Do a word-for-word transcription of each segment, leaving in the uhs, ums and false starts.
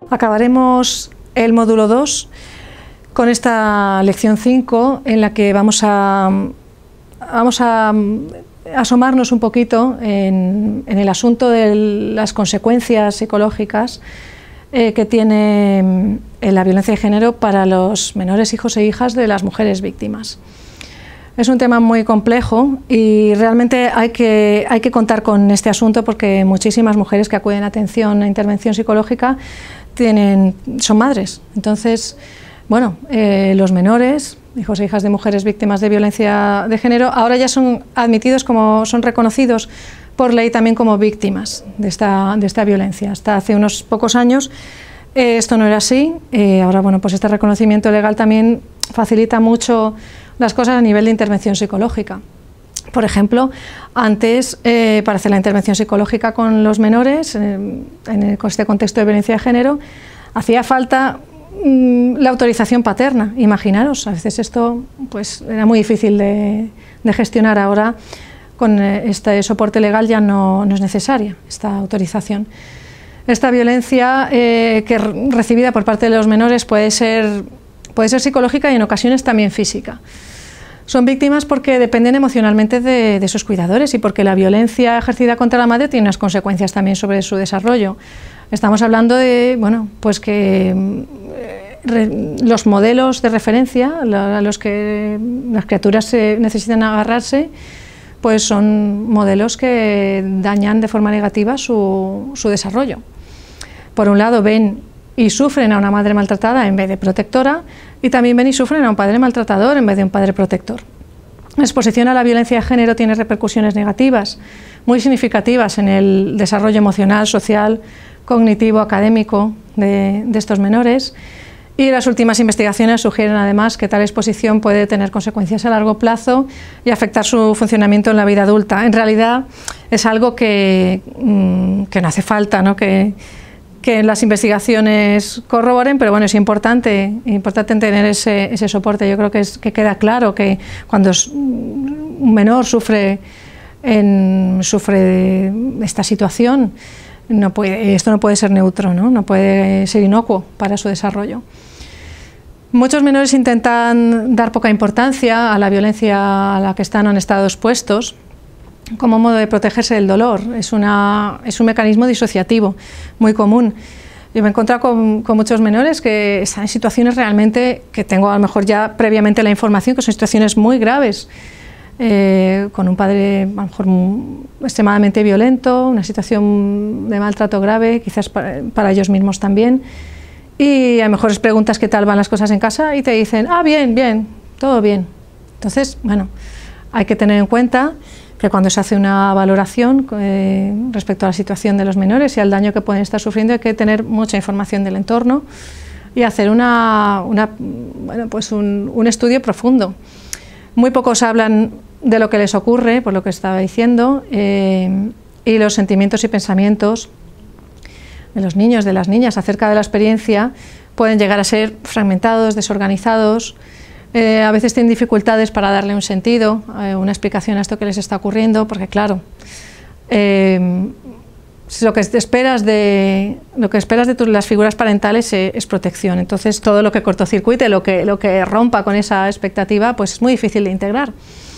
acabaremos el módulo dos con esta lección cinco en la que vamos a, vamos a asomarnos un poquito en, en el asunto de las consecuencias psicológicas eh, que tiene eh, la violencia de género para los menores hijos e hijas de las mujeres víctimas. Es un tema muy complejo y realmente hay que, hay que contar con este asunto porque muchísimas mujeres que acuden a atención a intervención psicológica tienen, son madres. Entonces, bueno, eh, los menores, hijos e hijas de mujeres víctimas de violencia de género, ahora ya son admitidos como, son reconocidos por ley también como víctimas de esta, de esta violencia. Hasta hace unos pocos años eh, esto no era así. Eh, ahora, bueno, pues este reconocimiento legal también facilita mucho las cosas a nivel de intervención psicológica. Por ejemplo, antes, eh, para hacer la intervención psicológica con los menores, eh, en el, este contexto de violencia de género, hacía falta mm, la autorización paterna. Imaginaros, a veces esto pues, era muy difícil de, de gestionar. Ahora, con este soporte legal ya no, no es necesaria esta autorización. Esta violencia eh, que recibida por parte de los menores puede ser, puede ser psicológica y en ocasiones también física. Son víctimas porque dependen emocionalmente de, de sus cuidadores y porque la violencia ejercida contra la madre tiene unas consecuencias también sobre su desarrollo. Estamos hablando de, bueno, pues que eh, re, los modelos de referencia a los que las criaturas se necesitan agarrarse, pues son modelos que dañan de forma negativa su, su desarrollo. Por un lado ven y sufren a una madre maltratada en vez de protectora, y también ven y sufren a un padre maltratador en vez de un padre protector. La exposición a la violencia de género tiene repercusiones negativas muy significativas en el desarrollo emocional, social, cognitivo, académico de, de estos menores, y las últimas investigaciones sugieren además que tal exposición puede tener consecuencias a largo plazo y afectar su funcionamiento en la vida adulta. En realidad es algo que, que no hace falta, ¿no? que que las investigaciones corroboren, pero bueno, es importante, importante tener ese, ese soporte. Yo creo que, es, que queda claro que cuando un menor sufre, en, sufre esta situación, no puede, esto no puede ser neutro, ¿no? No puede ser inocuo para su desarrollo. Muchos menores intentan dar poca importancia a la violencia a la que están o han estado expuestos, como modo de protegerse del dolor. Es, una, es un mecanismo disociativo muy común. Yo me he encontrado con, con muchos menores que están en situaciones realmente, que tengo a lo mejor ya previamente la información, que son situaciones muy graves, eh, con un padre a lo mejor extremadamente violento, una situación de maltrato grave, quizás para, para ellos mismos también, y a lo mejor les preguntas qué tal van las cosas en casa y te dicen, ah, bien, bien, todo bien. Entonces, bueno, hay que tener en cuenta que cuando se hace una valoración eh, respecto a la situación de los menores y al daño que pueden estar sufriendo, hay que tener mucha información del entorno y hacer una, una, bueno, pues un, un estudio profundo. Muy pocos hablan de lo que les ocurre, por lo que estaba diciendo, eh, y los sentimientos y pensamientos de los niños, de las niñas acerca de la experiencia pueden llegar a ser fragmentados, desorganizados. Eh, a veces tienen dificultades para darle un sentido, eh, una explicación a esto que les está ocurriendo, porque claro, eh, lo que esperas de, lo que esperas de tus, las figuras parentales eh, es protección. Entonces todo lo que cortocircuite, lo que, lo que rompa con esa expectativa, pues es muy difícil de integrar.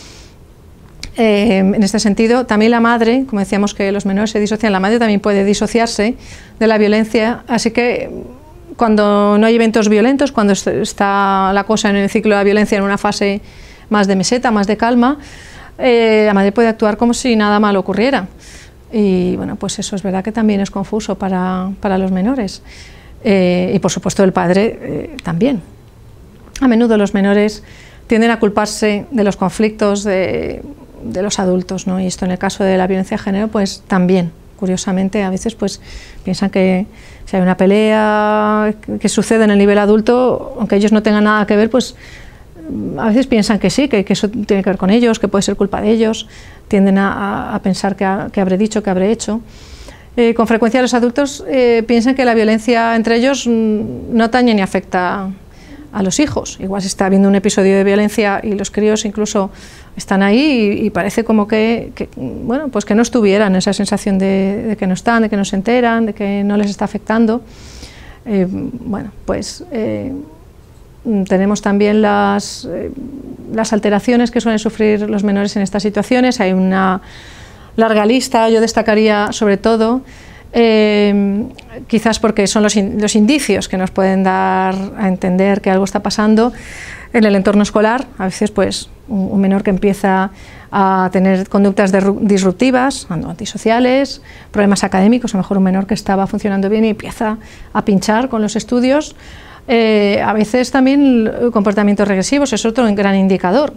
Eh, en este sentido, también la madre, como decíamos que los menores se disocian, la madre también puede disociarse de la violencia, así que cuando no hay eventos violentos, cuando está la cosa en el ciclo de la violencia en una fase más de meseta, más de calma, eh, la madre puede actuar como si nada malo ocurriera. Y bueno, pues eso es verdad que también es confuso para, para los menores. Eh, y por supuesto el padre eh, también. A menudo los menores tienden a culparse de los conflictos de, de los adultos, ¿no? Y esto en el caso de la violencia de género, pues también. Curiosamente, a veces pues piensan que si hay una pelea que sucede en el nivel adulto, aunque ellos no tengan nada que ver, pues a veces piensan que sí, que, que eso tiene que ver con ellos, que puede ser culpa de ellos, tienden a, a pensar que, ha, que habré dicho, que habré hecho. Eh, con frecuencia los adultos eh, piensan que la violencia entre ellos no atañe ni afecta a los hijos. Igual se está viendo un episodio de violencia y los críos incluso están ahí y, y parece como que, que, bueno, pues que no estuvieran, esa sensación de, de que no están, de que no se enteran, de que no les está afectando. Eh, bueno, pues eh, tenemos también las, eh, las alteraciones que suelen sufrir los menores en estas situaciones. Hay una larga lista, yo destacaría sobre todo, eh, quizás porque son los, in, los indicios que nos pueden dar a entender que algo está pasando en el entorno escolar. A veces pues un, un menor que empieza a tener conductas disruptivas, antisociales, problemas académicos, a lo mejor un menor que estaba funcionando bien y empieza a pinchar con los estudios. Eh, a veces también comportamientos regresivos es otro gran indicador.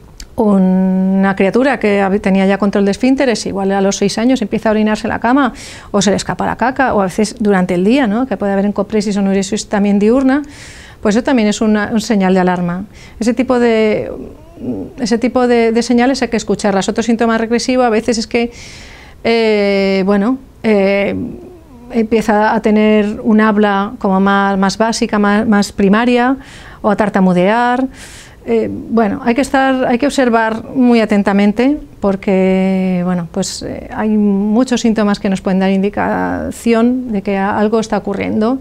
Una criatura que tenía ya control de esfínteres, igual a los seis años empieza a orinarse en la cama o se le escapa la caca, o a veces durante el día, ¿no? Que puede haber encopresis o enuresis también diurna, pues eso también es una, un señal de alarma. Ese tipo de, ese tipo de, de señales hay que escucharlas. Otro síntoma regresivo a veces es que, eh, bueno, eh, empieza a tener un habla como más, más básica, más, más primaria, o a tartamudear. Eh, bueno, hay que estar, hay que observar muy atentamente porque, bueno, pues eh, hay muchos síntomas que nos pueden dar indicación de que algo está ocurriendo.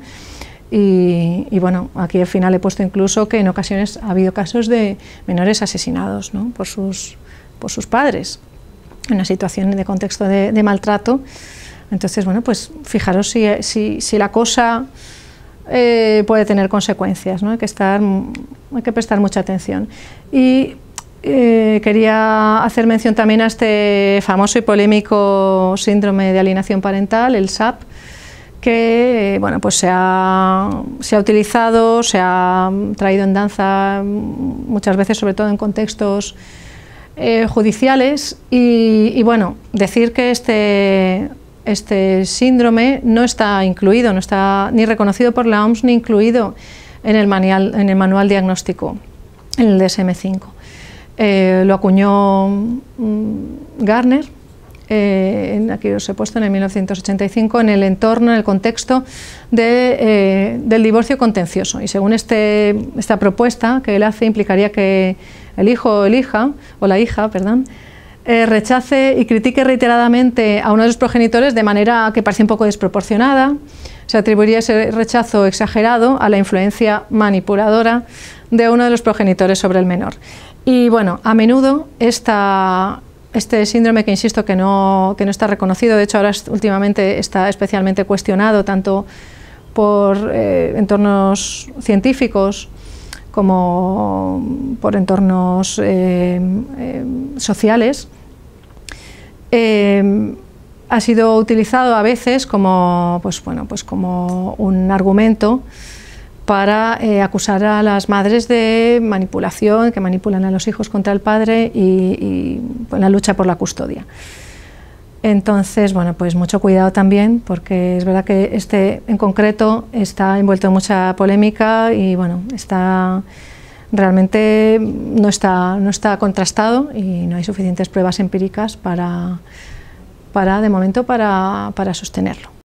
Y, y bueno, aquí al final he puesto incluso que en ocasiones ha habido casos de menores asesinados, ¿no? por, sus, por sus padres, en una situación de contexto de, de maltrato. Entonces, bueno, pues fijaros si, si, si la cosa eh, puede tener consecuencias, ¿no? Hay que estar, hay que prestar mucha atención. Y eh, quería hacer mención también a este famoso y polémico síndrome de alienación parental, el S A P, que bueno, pues se ha, se ha utilizado, se ha traído en danza muchas veces, sobre todo en contextos eh, judiciales, y, y bueno, decir que este, este síndrome no está incluido, no está ni reconocido por la O M S ni incluido en el manual, en el manual diagnóstico, en el D S M cinco. Eh, lo acuñó mm, Garner. Eh, aquí os he puesto en el mil novecientos ochenta y cinco, en el entorno, en el contexto de, eh, del divorcio contencioso, y según este, esta propuesta que él hace implicaría que el hijo o el hija, o la hija, perdón, eh, rechace y critique reiteradamente a uno de los progenitores de manera que parece un poco desproporcionada. Se atribuiría ese rechazo exagerado a la influencia manipuladora de uno de los progenitores sobre el menor. Y bueno, a menudo esta Este síndrome, que insisto que no, que no está reconocido, de hecho ahora últimamente está especialmente cuestionado tanto por eh, entornos científicos como por entornos eh, eh, sociales, eh, ha sido utilizado a veces como, pues, bueno, pues como un argumento para eh, acusar a las madres de manipulación, que manipulan a los hijos contra el padre, y, y pues, la lucha por la custodia. Entonces, bueno, pues mucho cuidado también, porque es verdad que este en concreto está envuelto en mucha polémica y bueno, está realmente no está, no está contrastado y no hay suficientes pruebas empíricas para, para de momento, para, para sostenerlo.